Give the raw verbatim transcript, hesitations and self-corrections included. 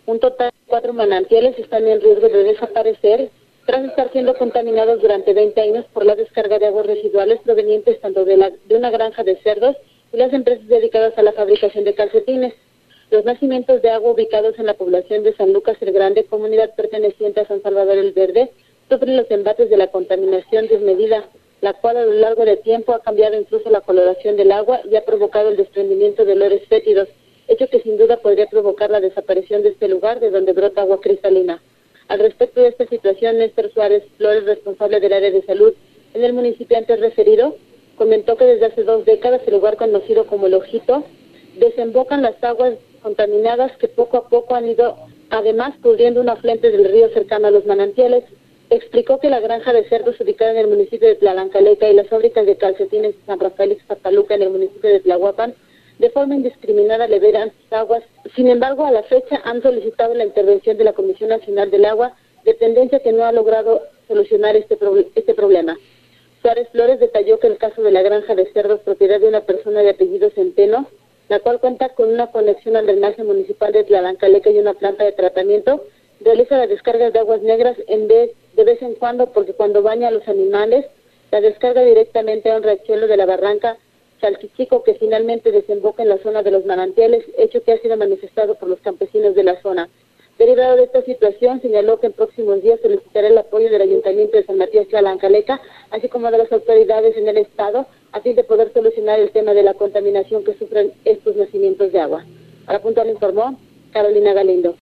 Un total de cuatro manantiales están en riesgo de desaparecer tras estar siendo contaminados durante veinte años por la descarga de aguas residuales provenientes tanto de, la, de una granja de cerdos y las empresas dedicadas a la fabricación de calcetines. Los nacimientos de agua ubicados en la población de San Lucas el Grande, comunidad perteneciente a San Salvador el Verde, sufren los embates de la contaminación desmedida, la cual a lo largo del tiempo ha cambiado incluso la coloración del agua y ha provocado el desprendimiento de olores fétidos, hecho que sin duda podría provocar la desaparición de este lugar de donde brota agua cristalina. Al respecto de esta situación, Néstor Suárez Flores, responsable del área de salud en el municipio antes referido, comentó que desde hace dos décadas el lugar conocido como El Ojito desembocan las aguas contaminadas que poco a poco han ido además cubriendo un afluente del río cercano a los manantiales. Explicó que la granja de cerdos ubicada en el municipio de Tlalancaleca y las fábricas de calcetines de San Rafael Ixtapaluca en el municipio de Tlahuapan de forma indiscriminada liberan aguas. Sin embargo, a la fecha han solicitado la intervención de la Comisión Nacional del Agua, dependencia que no ha logrado solucionar este, pro este problema. Suárez Flores detalló que el caso de la granja de cerdos, propiedad de una persona de apellido Centeno, la cual cuenta con una conexión al drenaje municipal de Tlalancaleca y una planta de tratamiento, realiza las descargas de aguas negras en vez, de vez en cuando, porque cuando baña a los animales, la descarga directamente a un riachuelo de la barranca Chalchichico, que finalmente desemboca en la zona de los manantiales, hecho que ha sido manifestado por los campesinos de la zona. Derivado de esta situación, señaló que en próximos días solicitará el apoyo del Ayuntamiento de San Matías Tlalancaleca, así como de las autoridades en el Estado, a fin de poder solucionar el tema de la contaminación que sufren estos nacimientos de agua. Para Puntual informó Carolina Galindo.